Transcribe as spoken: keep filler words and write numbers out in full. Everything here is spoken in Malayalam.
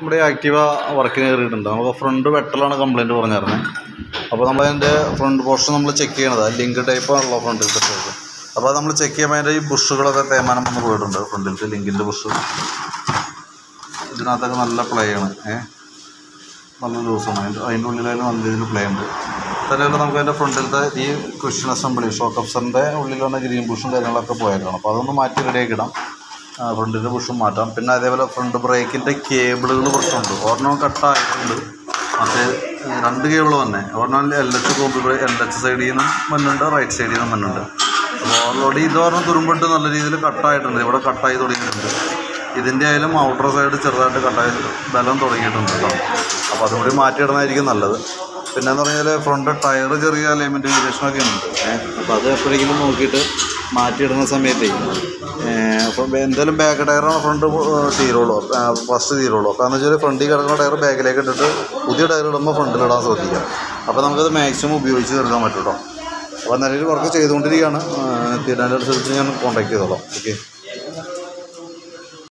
നമ്മുടെ ആക്റ്റീവ വർക്കിന് കയറിയിട്ടുണ്ട്. നമുക്ക് ഫ്രണ്ട് വെട്ടലാണ് കംപ്ലയിൻറ്റ് പറഞ്ഞിരുന്നത്. അപ്പോൾ നമ്മളതിൻ്റെ ഫ്രണ്ട് പോർഷൻ നമ്മൾ ചെക്ക് ചെയ്യണത് ലിങ്ക് ടൈപ്പാണല്ലോ ഫ്രണ്ടിലത്തെ ടൈപ്പ്. അപ്പോൾ അത് നമ്മൾ ചെക്ക് ചെയ്യുമ്പോൾ അതിൻ്റെ ഈ ബുഷുകളൊക്കെ തേമാനം വന്ന് പോയിട്ടുണ്ട്. ഫ്രണ്ടിലത്തെ ലിങ്കിൻ്റെ ബുഷ് ഇതിനകത്തൊക്കെ നല്ല പ്ലേ ആണ്, ഏഹ് നല്ല ലൂസാണ്. അതിൻ്റെ അതിൻ്റെ ഉള്ളിലായാലും നല്ല രീതിയിൽ പ്ലേ ഉണ്ട്. തന്നെയല്ല നമുക്ക് അതിൻ്റെ ഫ്രണ്ടിലത്തെ ഈ ക്രിഷ്യൻ അസംബ്ലി ഷോക്ക് അബ്സറിൻ്റെ ഉള്ളിൽ വന്ന ഗ്രീൻ ബുഷും കാര്യങ്ങളൊക്കെ പോയേക്കണം. അപ്പോൾ അതൊന്ന് മാറ്റി റെഡിയാക്കി ഇടാം. ഫ്രണ്ടിൻ്റെ ബുഷും മാറ്റാം. പിന്നെ അതേപോലെ ഫ്രണ്ട് ബ്രേക്കിൻ്റെ കേബിളുകൾ പ്രശ്നമുണ്ട്. ഒരെണ്ണം കട്ടായിട്ടുണ്ട്. മറ്റേ രണ്ട് കേബിൾ തന്നെ ഒരെണ്ണം L H combi brake L H സൈഡിൽ നിന്നും മണ്ണുണ്ട്, റൈറ്റ് സൈഡിൽ നിന്നും മണ്ണുണ്ട്. അപ്പോൾ ഓൾറെഡി ഇത് പറഞ്ഞാൽ തുരുമ്പിട്ട് നല്ല രീതിയിൽ കട്ടായിട്ടുണ്ട്. ഇവിടെ കട്ടായി തുടങ്ങിയിട്ടുണ്ട്. ഇതിൻ്റെ ആയാലും ഔട്ടർ സൈഡ് ചെറുതായിട്ട് കട്ടായി ബലം തുടങ്ങിയിട്ടുണ്ട് കേട്ടോ. അപ്പോൾ അതുകൂടി മാറ്റിയിടുന്നതായിരിക്കും നല്ലത്. പിന്നെയെന്ന് പറഞ്ഞാൽ ഫ്രണ്ട് ടയർ ചെറിയ അലൈൻമെൻറ്റ് വേരിയേഷനൊക്കെ ഉണ്ട്. അപ്പോൾ അത് എപ്പോഴെങ്കിലും നോക്കിയിട്ട് മാറ്റിയിടുന്ന സമയത്തേ അപ്പം എന്തായാലും ബാക്ക് ടയറാണ് ഫ്രണ്ട് തീരുള്ളൂ, ഫസ്റ്റ് തീരുള്ളൂ. അപ്പോൾ എന്ന് വെച്ചാൽ ഫ്രണ്ടിൽ കിടക്കുന്ന ടയർ ബാക്കിലേക്ക് ഇട്ടിട്ട് പുതിയ ടയർ ഇടുമ്പോൾ ഫ്രണ്ടിലിടാൻ ശ്രദ്ധിക്കാം. അപ്പോൾ നമുക്കത് മാക്സിമം ഉപയോഗിച്ച് തീർക്കാൻ പറ്റും കേട്ടോ. അപ്പോൾ നിലവിൽ വർക്ക് ചെയ്തുകൊണ്ടിരിക്കുകയാണ്. തീരുന്നതിനനുസരിച്ച് ഞാൻ കോൺടാക്ട് ചെയ്തോളാം. ഓക്കെ.